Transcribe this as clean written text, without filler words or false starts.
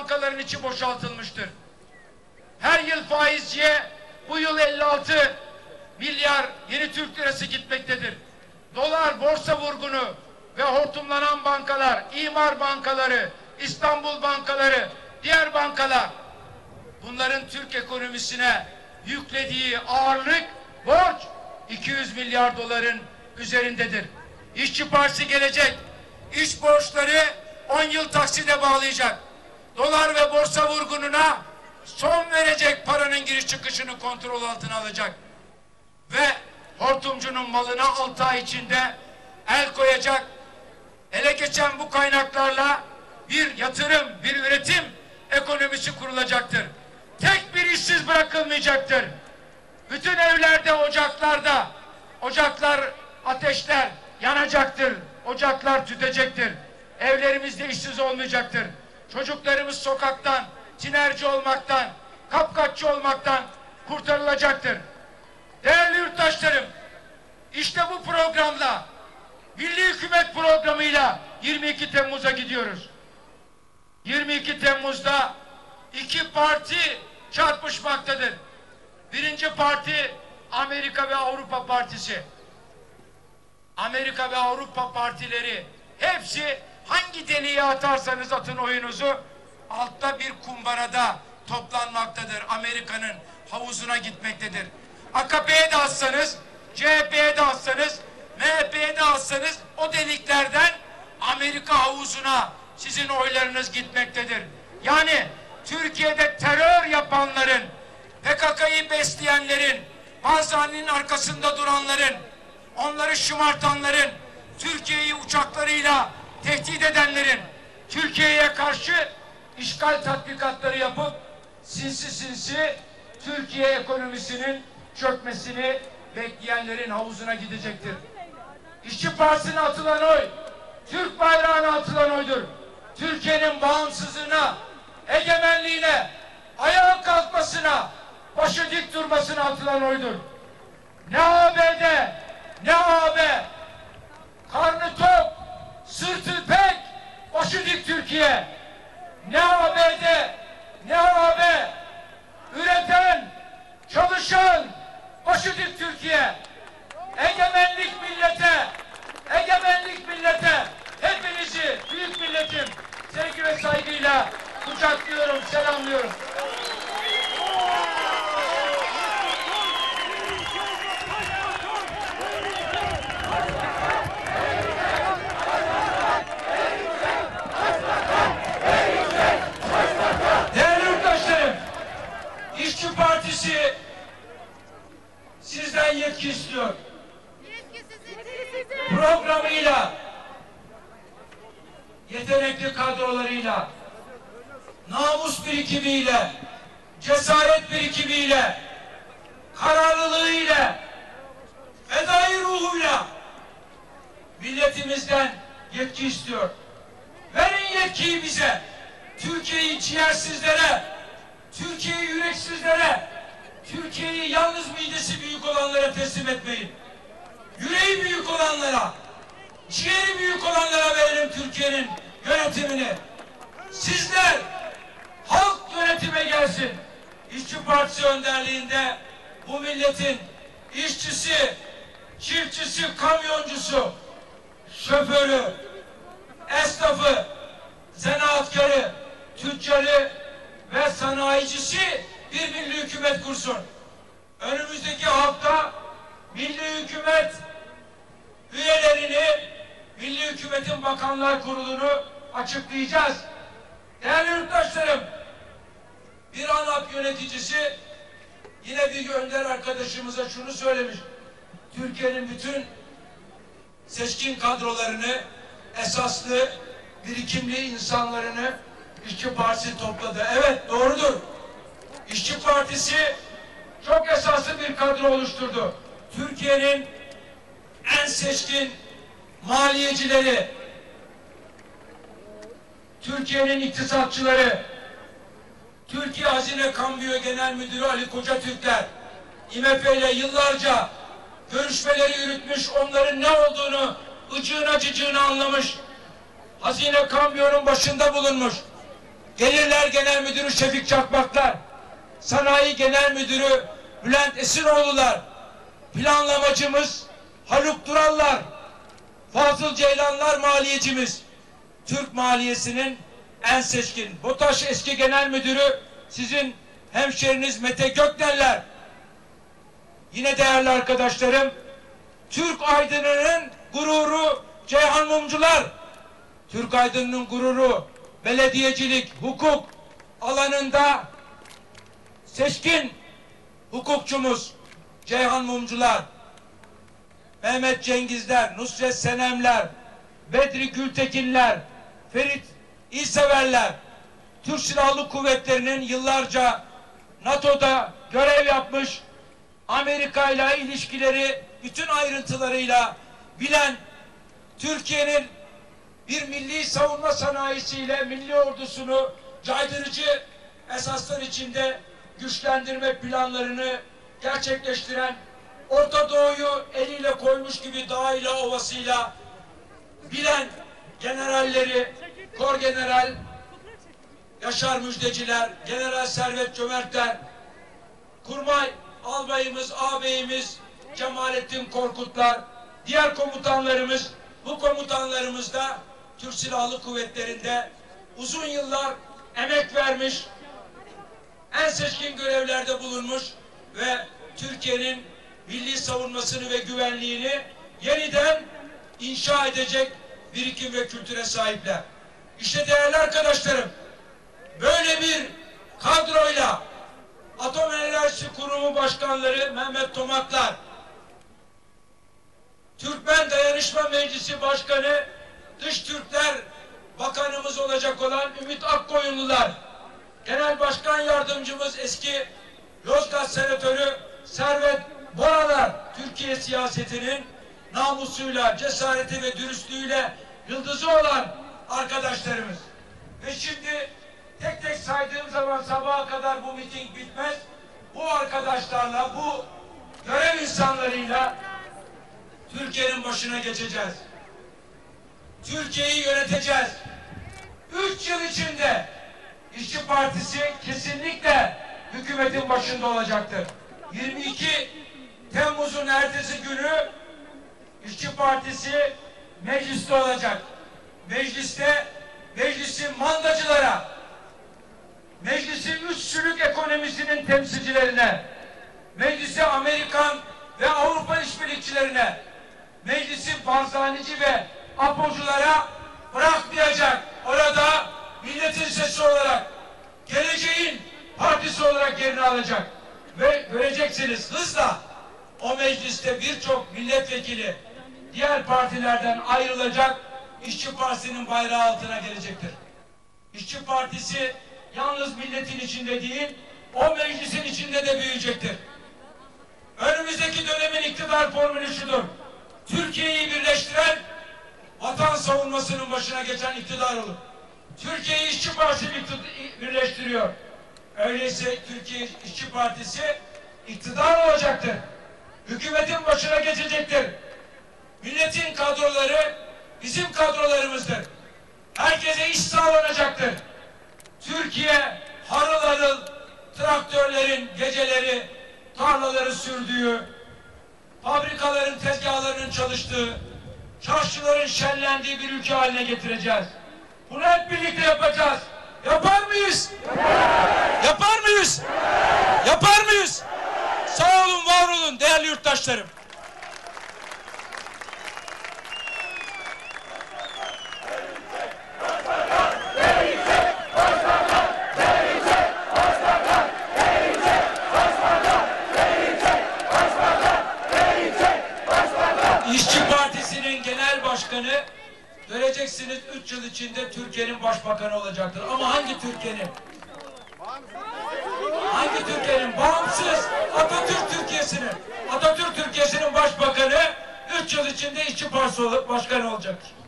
bankaların içi boşaltılmıştır. Her yıl faizciye bu yıl 56 milyar yeni Türk lirası gitmektedir. Dolar, borsa vurgunu ve hortumlanan bankalar, imar bankaları, İstanbul bankaları, diğer bankalar, bunların Türk ekonomisine yüklediği ağırlık, borç 200 milyar doların üzerindedir. İşçi Partisi gelecek, iş borçları 10 yıl takside bağlayacak. Dolar ve borsa vurgununa son verecek, paranın giriş çıkışını kontrol altına alacak. Ve hortumcunun malına 6 ay içinde el koyacak. Ele geçen bu kaynaklarla bir yatırım, bir üretim ekonomisi kurulacaktır. Tek bir işsiz bırakılmayacaktır. Bütün evlerde, ocaklarda, ocaklar, ateşler yanacaktır. Ocaklar tütecektir. Evlerimizde işsiz olmayacaktır. Çocuklarımız sokaktan, tinerci olmaktan, kapkaççı olmaktan kurtarılacaktır. Değerli yurttaşlarım, işte bu programla, Milli Hükümet programıyla 22 Temmuz'a gidiyoruz. 22 Temmuz'da iki parti çarpışmaktadır. Birinci parti Amerika ve Avrupa Partisi. Amerika ve Avrupa partileri hepsi hangi deliğe atarsanız atın oyunuzu altta bir kumbarada toplanmaktadır. Amerika'nın havuzuna gitmektedir. AKP'ye de atsanız, CHP'ye de atsanız, MHP'ye de atsanız o deliklerden Amerika havuzuna sizin oylarınız gitmektedir. Yani Türkiye'de terör yapanların, PKK'yı besleyenlerin, Barzani'nin arkasında duranların, onları şımartanların, Türkiye'yi uçaklarıyla tehdit edenlerin, Türkiye'ye karşı işgal tatbikatları yapıp sinsi sinsi Türkiye ekonomisinin çökmesini bekleyenlerin havuzuna gidecektir. İşçi Partisi'ne atılan oy, Türk bayrağına atılan oydur. Türkiye'nin bağımsızlığına, egemenliğine, ayağa kalkmasına, başı dik durmasına atılan oydur. Ne ABD, ne AB, karnı tok, sırtı pek, başı dik Türkiye. Ne ABD, ne AB, üreten, çalışan, başı dik Türkiye. Egemenlik millete, egemenlik millete, hepinizi büyük milletim sevgi ve saygıyla kucaklıyorum, selamlıyorum. Değerli yurttaşlarım, İşçi Partisi sizden yetki istiyor. Programıyla, yetenekli kadrolarıyla, namus birikimiyle, cesaret birikimiyle, kararlılığıyla, fedai ruhuyla milletimizden yetki istiyor. Verin yetkiyi bize. Türkiye'yi ciğersizlere, Türkiye'yi yüreksizlere, Türkiye'yi yalnız midesi büyük olanlara teslim etmeyin. Yüreği büyük olanlara, ciğeri büyük olanlara verelim Türkiye'nin yönetimini. Sizler, halk yönetime gelsin. İşçi Partisi önderliğinde bu milletin işçisi, çiftçisi, kamyoncusu, şoförü, esnafı, zanaatkarı, tüccarı ve sanayicisi bir milli hükümet kursun. Önümüzdeki hafta milli hükümet üyelerini, milli hükümetin bakanlar kurulunu açıklayacağız. Değerli yurttaşlarım, bir ANAP yöneticisi yine bir gönder arkadaşımıza şunu söylemiş. Türkiye'nin bütün seçkin kadrolarını, esaslı, birikimli insanlarını İşçi Partisi topladı. Evet, doğrudur. İşçi Partisi çok esaslı bir kadro oluşturdu. Türkiye'nin en seçkin maliyecileri, Türkiye'nin iktisatçıları, Türkiye Hazine Kambiyo Genel Müdürü Ali Kocatürkler, IMF ile yıllarca görüşmeleri yürütmüş, onların ne olduğunu ıcığına cıcığına anlamış, Hazine Kambiyo'nun başında bulunmuş, Gelirler Genel Müdürü Şefik Çakmaklar, Sanayi Genel Müdürü Bülent Esinoğlu'lar, planlamacımız Haluk Durallar, Fazıl Ceylanlar maliyecimiz, Türk maliyesinin en seçkin, BOTAŞ eski genel müdürü sizin hemşeriniz Mete Gökdeller. Yine değerli arkadaşlarım, Türk aydınının gururu Ceyhan Mumcular, Türk aydınının gururu belediyecilik, hukuk alanında seçkin hukukçumuz Ceyhan Mumcular, Mehmet Cengizler, Nusret Senemler, Bedri Gültekinler, Ferit İlseverler, Türk Silahlı Kuvvetleri'nin yıllarca NATO'da görev yapmış, Amerika ile ilişkileri bütün ayrıntılarıyla bilen, Türkiye'nin bir milli savunma sanayisiyle milli ordusunu caydırıcı esaslar içinde güçlendirme planlarını gerçekleştiren, Orta Doğu'yu eliyle koymuş gibi dağıyla ovasıyla bilen generalleri, Korgeneral Yaşar Müjdeciler, General Servet Cömertler, Kurmay Albayımız, ağabeyimiz Cemalettin Korkutlar, diğer komutanlarımız, bu komutanlarımız da Türk Silahlı Kuvvetleri'nde uzun yıllar emek vermiş, en seçkin görevlerde bulunmuş ve Türkiye'nin milli savunmasını ve güvenliğini yeniden inşa edecek birikim ve kültüre sahipler. İşte değerli arkadaşlarım, böyle bir kadroyla Atom Enerjisi Kurumu Başkanları Mehmet Tomaklar, Türkmen Dayanışma Meclisi Başkanı Dış Türkler Bakanımız olacak olan Ümit Akkoyunlular, Genel Başkan Yardımcımız eski Yozgat Senatörü Servet Boralar, Türkiye siyasetinin namusuyla, cesareti ve dürüstlüğüyle yıldızı olan arkadaşlarımız. Ve şimdi tek tek saydığım zaman sabaha kadar bu miting bitmez. Bu arkadaşlarla, bu görev insanlarıyla Türkiye'nin başına geçeceğiz. Türkiye'yi yöneteceğiz. 3 yıl içinde İşçi Partisi kesinlikle hükümetin başında olacaktır. 22 Temmuz'un ertesi günü İşçi Partisi mecliste olacak. Meclisin mandacılara, meclisin üççülük ekonomisinin temsilcilerine, meclisi Amerikan ve Avrupa işbirlikçilerine, meclisi barzanici ve apoculara bırakmayacak. Orada milletin sesi olarak, geleceğin partisi olarak yerini alacak. Ve göreceksiniz hızla o mecliste birçok milletvekili diğer partilerden ayrılacak, İşçi Partisi'nin bayrağı altına gelecektir. İşçi Partisi yalnız milletin içinde değil, o meclisin içinde de büyüyecektir. Önümüzdeki dönemin iktidar formülü şudur: Türkiye'yi birleştiren, vatan savunmasının başına geçen iktidar olur. Türkiye'yi İşçi Partisi birleştiriyor. Öyleyse Türkiye İşçi Partisi iktidar olacaktır. Hükümetin başına geçecektir. Milletin kadroları bizim kadrolarımızdır. Herkese iş sağlanacaktır. Türkiye harıl harıl traktörlerin geceleri tarlaları sürdüğü, fabrikaların tezgahlarının çalıştığı, çarşıların şenlendiği bir ülke haline getireceğiz. Bunu hep birlikte yapacağız. Yapar mıyız? Yapar mıyız? Yapar mıyız? Sağ olun, var olun değerli yurttaşlarım. İşçi Partisi'nin genel başkanı göreceksiniz 3 yıl içinde Türkiye'nin başbakanı olacaktır. Ama hangi Türkiye'nin? Hangi Türkiye'nin? Bağımsız Atatürk Türkiye'sinin. Atatürk Türkiye'sinin başbakanı 3 yıl içinde İşçi Partisi başkanı olacaktır.